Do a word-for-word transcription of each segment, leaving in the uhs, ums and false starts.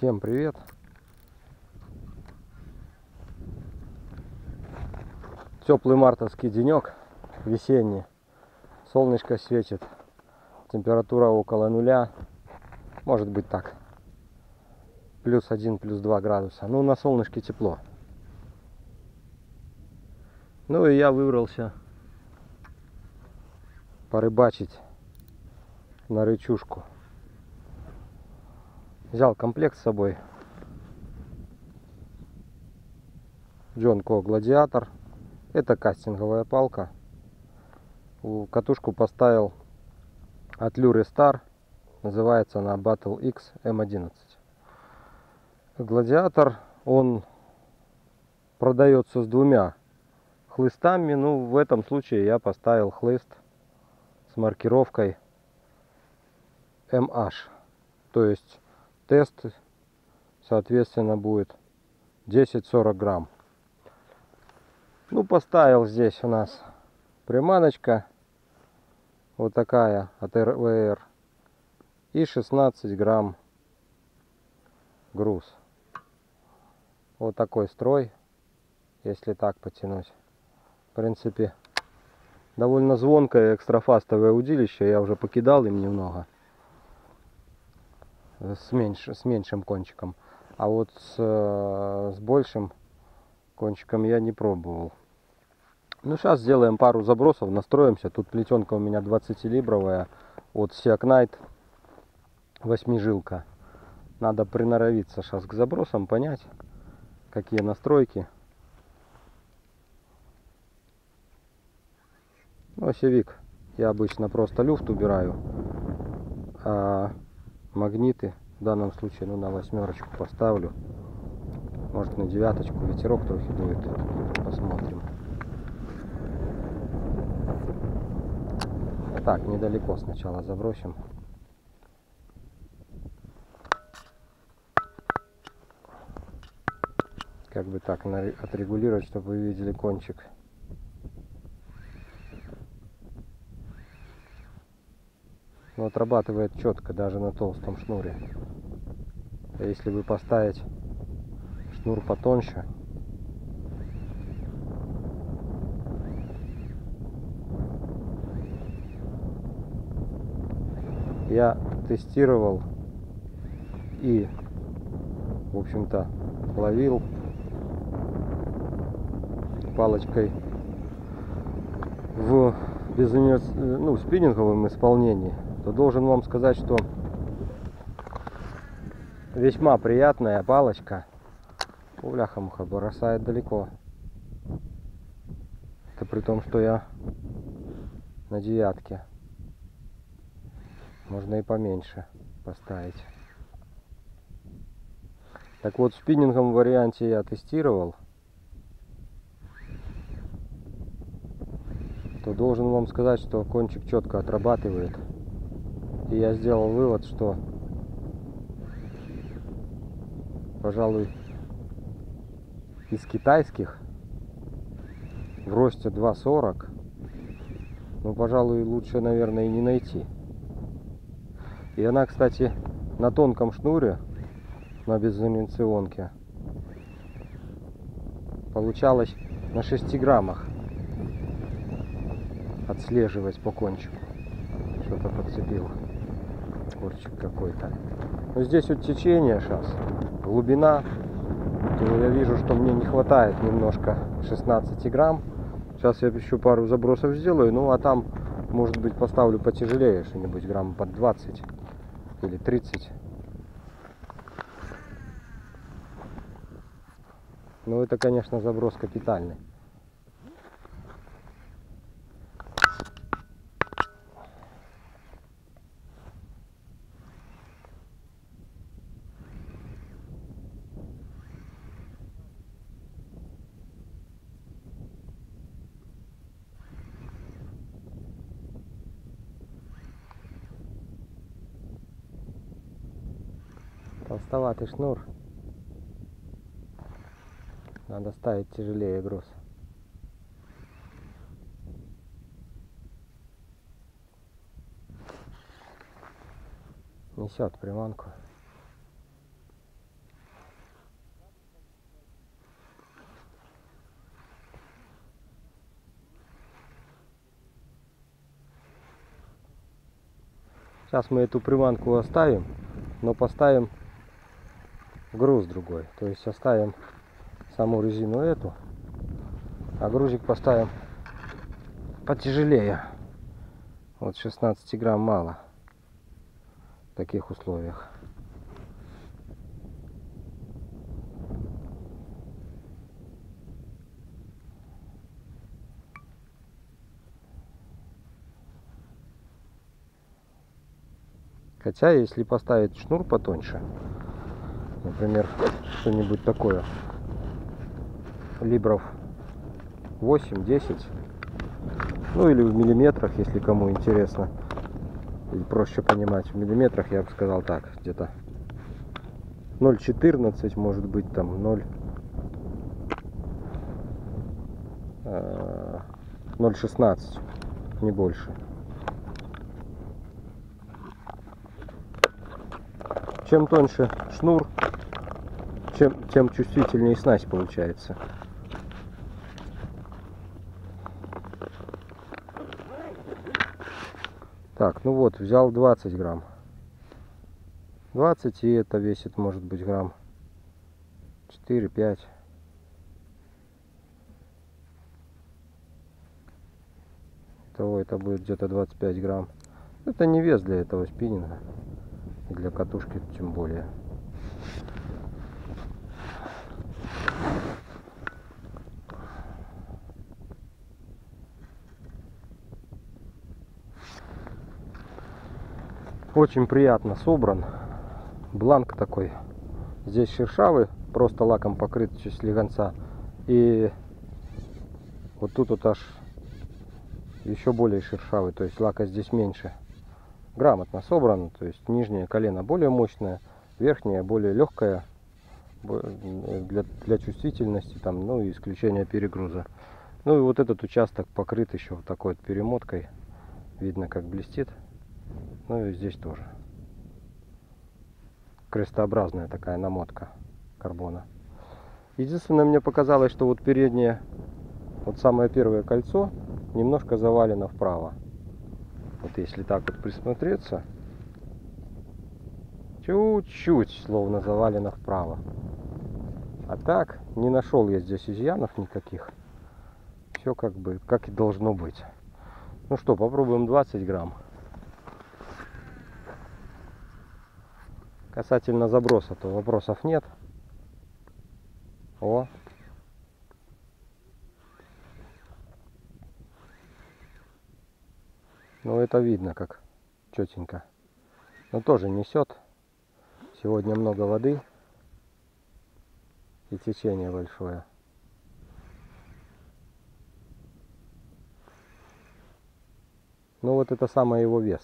Всем привет! Теплый мартовский денек, весенний. Солнышко светит, температура около нуля, может быть так, плюс один, плюс два градуса. Ну, на солнышке тепло. Ну и я выбрался порыбачить на рычушку. Взял комплект с собой. Джонко Гладиатор. Это кастинговая палка. У катушку поставил от Lure Star. Называется она Battle X эм одиннадцать. Гладиатор, он продается с двумя хлыстами. Ну, в этом случае я поставил хлыст с маркировкой эм аш. То есть тест, соответственно, будет десять-сорок грамм. Ну, поставил здесь у нас приманочка. Вот такая от эр вэ эр. И шестнадцать грамм груз. Вот такой строй, если так потянуть. В принципе, довольно звонкое экстрафастовое удилище. Я уже покидал им немного. С, меньш, с меньшим кончиком. А вот с, с большим кончиком я не пробовал. Ну, сейчас сделаем пару забросов, настроимся. Тут плетенка у меня двадцатилибровая от Siak Knight, восьмижилка. Надо приноровиться сейчас к забросам, понять, какие настройки. Ну, осевик я обычно просто люфт убираю, а магниты в данном случае, ну, на восьмерочку поставлю. Может, на девяточку, ветерок трохи дует. Посмотрим. Так, недалеко сначала забросим. Как бы так отрегулировать, чтобы вы видели кончик. Но отрабатывает четко даже на толстом шнуре. А если вы поставить шнур потоньше, я тестировал и, в общем-то, ловил палочкой в без ну, спиннинговом исполнении, то должен вам сказать, что весьма приятная палочка. Бляха-муха, бросает далеко. Это при том, что я на девятке. Можно и поменьше поставить. Так вот, в спиннинговом варианте я тестировал. То должен вам сказать, что кончик четко отрабатывает. И я сделал вывод, что, пожалуй, из китайских в росте два сорок, ну, пожалуй, лучше, наверное, и не найти. И она, кстати, на тонком шнуре, на безизоляционке, получалась на шести граммах. Отслеживать по кончику. Что-то подцепил. Корчик какой-то. Но здесь вот течение сейчас, глубина, то я вижу, что мне не хватает немножко шестнадцати грамм. Сейчас я еще пару забросов сделаю, ну а там, может быть, поставлю потяжелее что-нибудь, грамм под двадцать или тридцать. Ну, это, конечно, заброс капитальный. Толстоватый шнур. Надо ставить тяжелее груз. Несет приманку. Сейчас мы эту приманку оставим, но поставим груз другой. То есть оставим саму резину эту, а грузик поставим потяжелее. Вот шестнадцать грамм мало в таких условиях. Хотя, если поставить шнур потоньше, например, что-нибудь такое, либров восемь-десять, ну или в миллиметрах, если кому интересно, или проще понимать, в миллиметрах я бы сказал так, где-то ноль четырнадцать, может быть там ноль шестнадцать, не больше. Чем тоньше шнур, чем, тем чувствительнее снасть получается. Так, ну вот, взял двадцать грамм. двадцать, и это весит, может быть, грамм четыре-пять. Итого это будет где-то двадцать пять грамм. Это не вес для этого спиннинга. И для катушки тем более. Очень приятно собран. Бланк такой. Здесь шершавый, просто лаком покрыт чуть слегонца. И вот тут вот аж еще более шершавый, то есть лака здесь меньше. Грамотно собран, то есть нижнее колено более мощное, верхнее более легкое для, для чувствительности, там, ну и исключения перегруза. Ну и вот этот участок покрыт еще вот такой вот перемоткой. Видно, как блестит. Ну и здесь тоже. Крестообразная такая намотка карбона. Единственное, мне показалось, что вот переднее, вот самое первое кольцо немножко завалено вправо. Вот если так вот присмотреться, чуть-чуть словно завалено вправо. А так не нашел я здесь изъянов никаких. Все как бы, как и должно быть. Ну что, попробуем двадцать грамм. Касательно заброса, то вопросов нет. О. Ну это видно, как четенько. Но тоже несет. Сегодня много воды и течение большое. Ну вот это самый его вес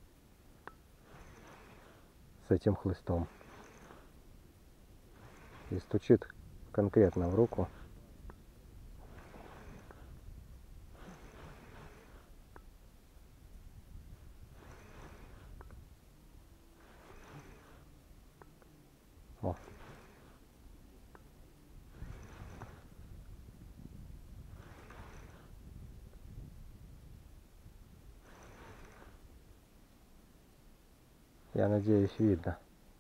с этим хлыстом. И стучит конкретно в руку. О. Я надеюсь, видно.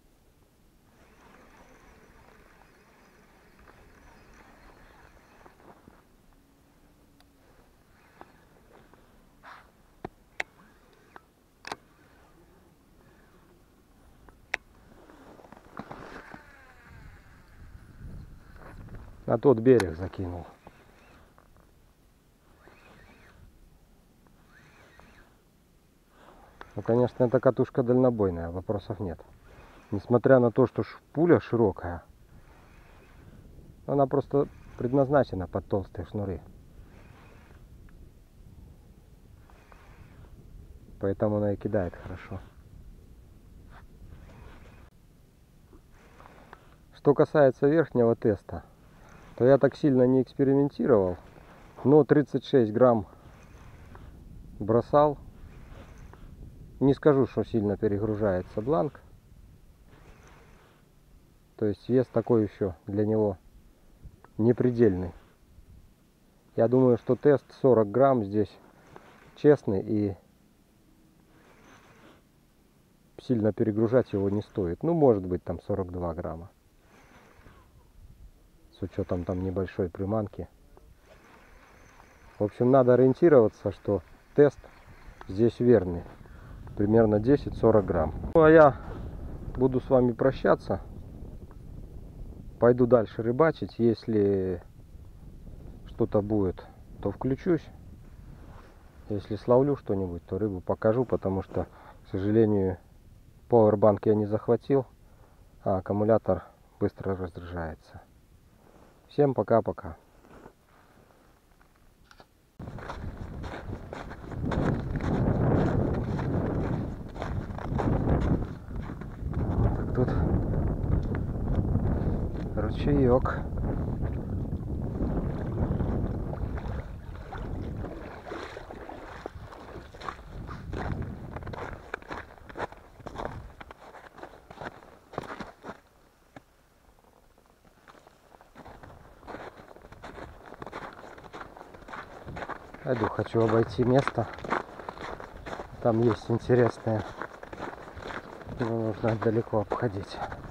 На тот берег закинул. Ну, конечно, эта катушка дальнобойная, вопросов нет. Несмотря на то, что пуля широкая, она просто предназначена под толстые шнуры. Поэтому она и кидает хорошо. Что касается верхнего теста, то я так сильно не экспериментировал, но тридцать шесть грамм бросал. Не скажу, что сильно перегружается бланк. То есть вес такой еще для него непредельный. Я думаю, что тест сорок грамм здесь честный и сильно перегружать его не стоит. Ну, может быть, там сорок два грамма. С учетом там небольшой приманки. В общем, надо ориентироваться, что тест здесь верный. Примерно десять-сорок грамм. Ну, а я буду с вами прощаться. Пойду дальше рыбачить. Если что-то будет, то включусь. Если словлю что-нибудь, то рыбу покажу, потому что, к сожалению, пауэрбанк я не захватил, а аккумулятор быстро разряжается. Всем пока-пока. Тут ручеек. Пойду, хочу обойти место. Там есть интересное. Его нужно далеко обходить.